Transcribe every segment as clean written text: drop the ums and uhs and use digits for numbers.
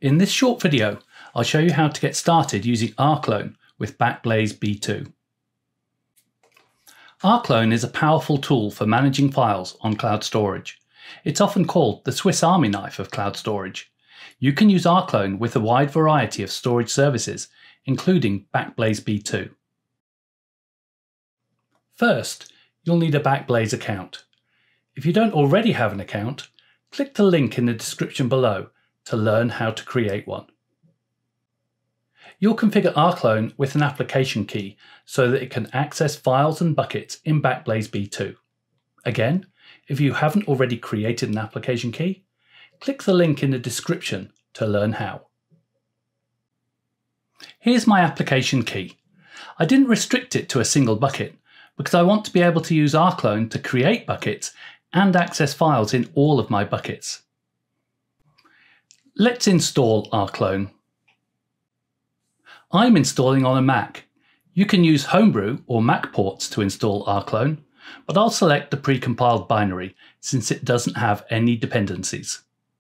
In this short video, I'll show you how to get started using rclone with Backblaze B2. rclone is a powerful tool for managing files on cloud storage. It's often called the Swiss Army knife of cloud storage. You can use rclone with a wide variety of storage services, including Backblaze B2. First, you'll need a Backblaze account. If you don't already have an account, click the link in the description below to learn how to create one. You'll configure rclone with an application key so that it can access files and buckets in Backblaze B2. Again, if you haven't already created an application key, click the link in the description to learn how. Here's my application key. I didn't restrict it to a single bucket because I want to be able to use rclone to create buckets and access files in all of my buckets. Let's install rclone. I'm installing on a Mac. You can use Homebrew or Mac ports to install rclone, but I'll select the pre-compiled binary since it doesn't have any dependencies.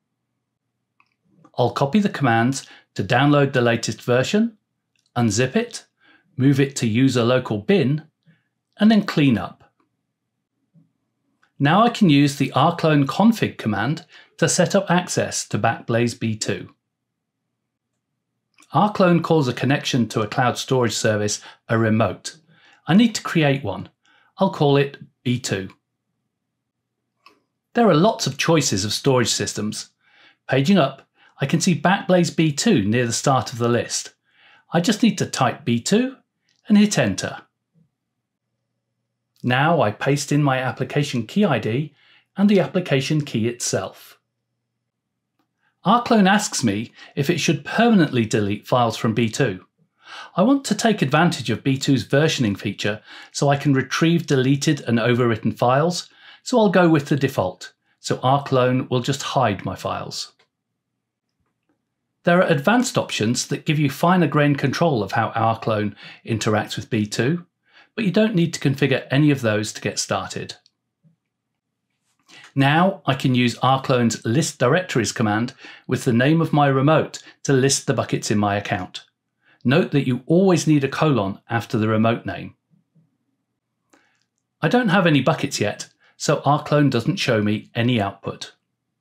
I'll copy the commands to download the latest version, unzip it, move it to user local bin, and then clean up. Now I can use the rclone config command to set up access to Backblaze B2. rclone calls a connection to a cloud storage service a remote. I need to create one. I'll call it B2. There are lots of choices of storage systems. Paging up, I can see Backblaze B2 near the start of the list. I just need to type B2 and hit enter. Now I paste in my application key ID and the application key itself. rclone asks me if it should permanently delete files from B2. I want to take advantage of B2's versioning feature so I can retrieve deleted and overwritten files, so I'll go with the default, so rclone will just hide my files. There are advanced options that give you finer grained control of how rclone interacts with B2, but you don't need to configure any of those to get started. Now I can use rclone's list directories command with the name of my remote to list the buckets in my account. Note that you always need a colon after the remote name. I don't have any buckets yet, so rclone doesn't show me any output.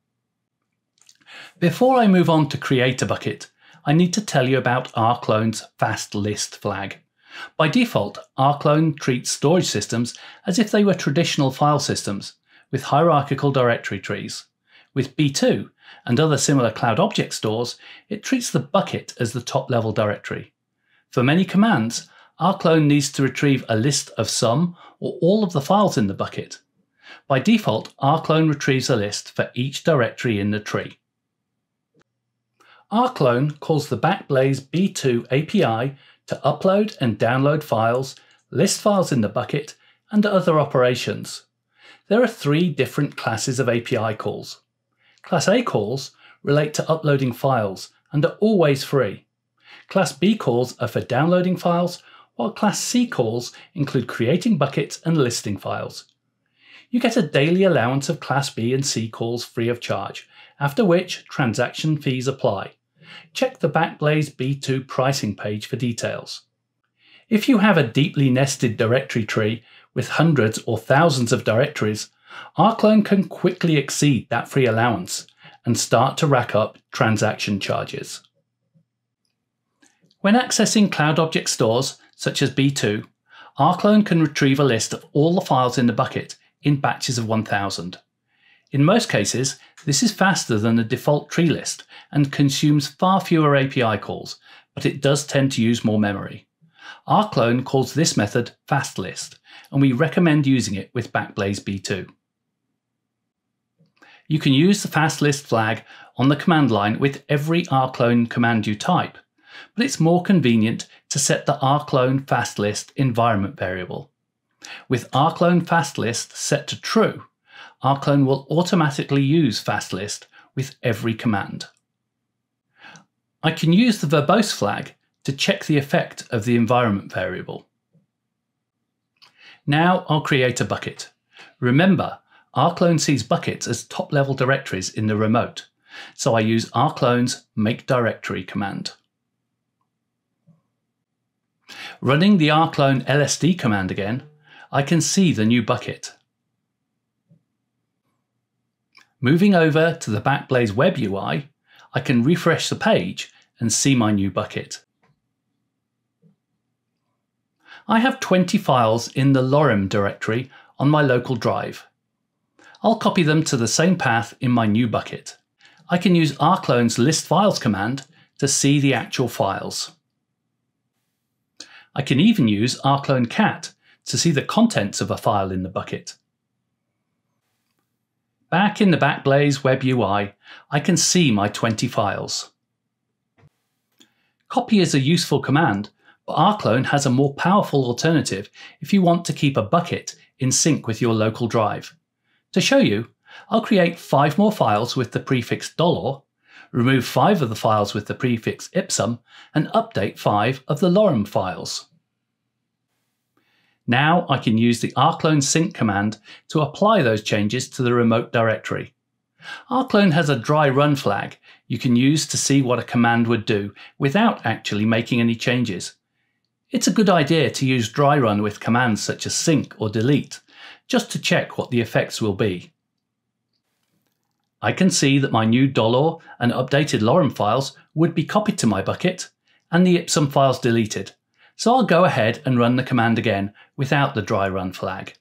Before I move on to create a bucket, I need to tell you about rclone's fast list flag. By default, rclone treats storage systems as if they were traditional file systems, with hierarchical directory trees. With B2 and other similar cloud object stores, it treats the bucket as the top-level directory. For many commands, rclone needs to retrieve a list of some or all of the files in the bucket. By default, rclone retrieves a list for each directory in the tree. rclone calls the Backblaze B2 API to upload and download files, list files in the bucket, and other operations. There are three different classes of API calls. Class A calls relate to uploading files and are always free. Class B calls are for downloading files, while Class C calls include creating buckets and listing files. You get a daily allowance of Class B and C calls free of charge, after which transaction fees apply. Check the Backblaze B2 pricing page for details. If you have a deeply nested directory tree with hundreds or thousands of directories, rclone can quickly exceed that free allowance and start to rack up transaction charges. When accessing cloud object stores, such as B2, rclone can retrieve a list of all the files in the bucket in batches of 1000. In most cases, this is faster than the default tree list and consumes far fewer API calls, but it does tend to use more memory. rclone calls this method fastlist, and we recommend using it with Backblaze B2. You can use the fastlist flag on the command line with every rclone command you type, but it's more convenient to set the rclone fastlist environment variable. With rclone fastlist set to true, rclone will automatically use fastlist with every command. I can use the verbose flag to check the effect of the environment variable. Now I'll create a bucket. Remember, rclone sees buckets as top-level directories in the remote, so I use rclone's make directory command. Running the rclone lsd command again, I can see the new bucket. Moving over to the Backblaze web UI, I can refresh the page and see my new bucket. I have 20 files in the lorem directory on my local drive. I'll copy them to the same path in my new bucket. I can use rclone's list files command to see the actual files. I can even use rclone cat to see the contents of a file in the bucket. Back in the Backblaze web UI, I can see my 20 files. Copy is a useful command, but rclone has a more powerful alternative if you want to keep a bucket in sync with your local drive. To show you, I'll create 5 more files with the prefix $, remove 5 of the files with the prefix ipsum, and update 5 of the lorem files. Now I can use the rclone sync command to apply those changes to the remote directory. rclone has a dry run flag you can use to see what a command would do without actually making any changes. It's a good idea to use dry run with commands such as sync or delete, just to check what the effects will be. I can see that my new $, and updated lorem files would be copied to my bucket, and the ipsum files deleted, so I'll go ahead and run the command again without the dry run flag.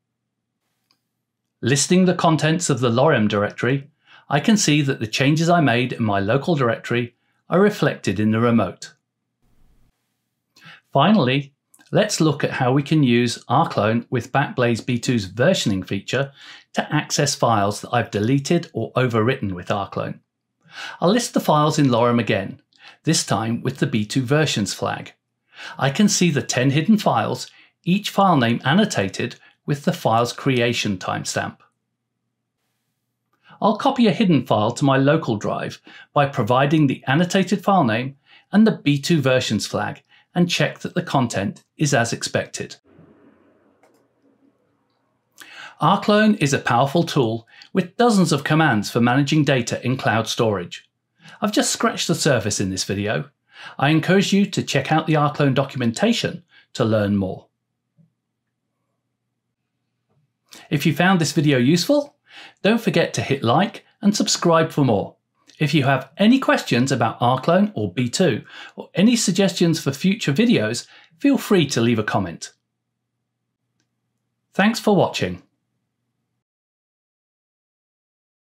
Listing the contents of the lorem directory, I can see that the changes I made in my local directory are reflected in the remote. Finally, let's look at how we can use rclone with Backblaze B2's versioning feature to access files that I've deleted or overwritten with rclone. I'll list the files in lorem again, this time with the B2 versions flag. I can see the 10 hidden files, each file name annotated with the file's creation timestamp. I'll copy a hidden file to my local drive by providing the annotated file name and the B2 versions flag and check that the content is as expected. rclone is a powerful tool with dozens of commands for managing data in cloud storage. I've just scratched the surface in this video. I encourage you to check out the rclone documentation to learn more. If you found this video useful, don't forget to hit like and subscribe for more. If you have any questions about rclone or B2, or any suggestions for future videos, feel free to leave a comment. Thanks for watching.